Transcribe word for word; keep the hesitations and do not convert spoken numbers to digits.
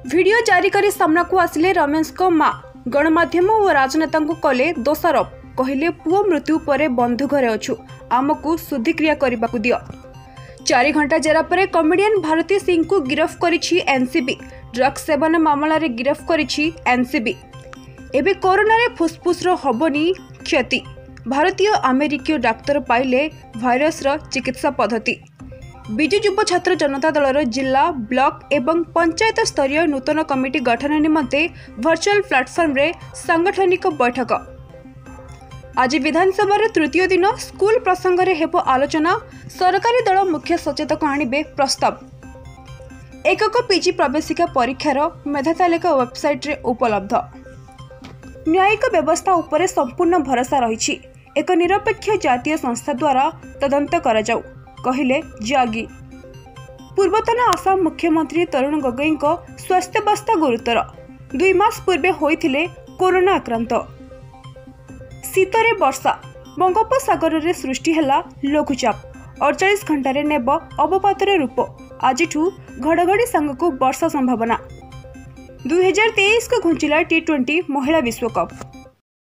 Video जारी कर सामना को आसिले रमेश को मां गणमाध्यम और राजनेता कले दोषारोप कहले पुओ मृत्यु पर बंधु घरे अच्छु आमको शुद्धिक्रिया करने को दियो। चार घंटा जेरा पर कमेडियन भारती सिंह को गिरफ्त करिछि एनसीबी। ड्रग्स सेवन मामला रे गिरफ्त करिछि एनसीबी। एबे कोरोना रे फुसफुस रो हबनी क्षति। भारतीय अमेरिकीय डाक्तर पाइले भाइरस रो चिकित्सा पद्धति। विजु युव छात्र जनता दलर जिला ब्लॉक एवं पंचायत स्तरीय नूतन कमिटी गठन निमंते वर्चुअल प्लेटफॉर्म रे सांगठनिक बैठक। आज विधानसभा तृतीय दिन स्कूल प्रसंग रे हेबो आलोचना। सरकारी दल मुख्य सचेतक आणिबे प्रस्ताव। एकक पीजी प्रवेशिका परीक्षार मेधा तालिका वेबसाइट रे उपलब्ध। न्यायिक व्यवस्था उपरे संपूर्ण भरोसा रही। एक निरपेक्ष जातीय संस्था द्वारा तदंत करा जाऊ कहले जागी। पूर्वतन आसाम मुख्यमंत्री तरुण गोगोई स्वास्थ्यावस्था गुरुतर। दुई मास पूर्वे होइथिले कोरोना आक्रांत। शीतरे वर्षा। बंगोपसागर रे सृष्टि हैला लघुचाप। अड़चाश घंटे नेब अवपातर रूप। आज घड़घड़ी सांग को वर्षा संभावना। दुई हजार तेईस को घुंचिला टी ट्वेंटी महिला विश्वकप।